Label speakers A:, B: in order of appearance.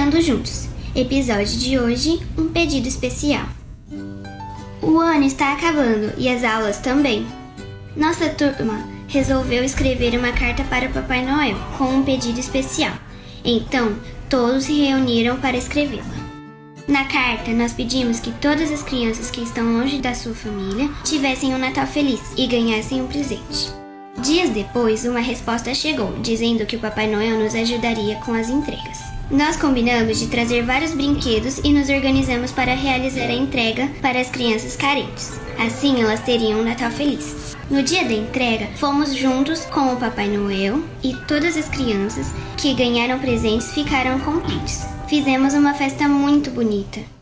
A: Combinando Juntos. Episódio de hoje, um pedido especial. O ano está acabando e as aulas também. Nossa turma resolveu escrever uma carta para o Papai Noel com um pedido especial. Então, todos se reuniram para escrevê-la. Na carta, nós pedimos que todas as crianças que estão longe da sua família tivessem um Natal feliz e ganhassem um presente. Dias depois, uma resposta chegou, dizendo que o Papai Noel nos ajudaria com as entregas. Nós combinamos de trazer vários brinquedos e nos organizamos para realizar a entrega para as crianças carentes. Assim, elas teriam um Natal feliz. No dia da entrega, fomos juntos com o Papai Noel e todas as crianças que ganharam presentes ficaram contentes. Fizemos uma festa muito bonita.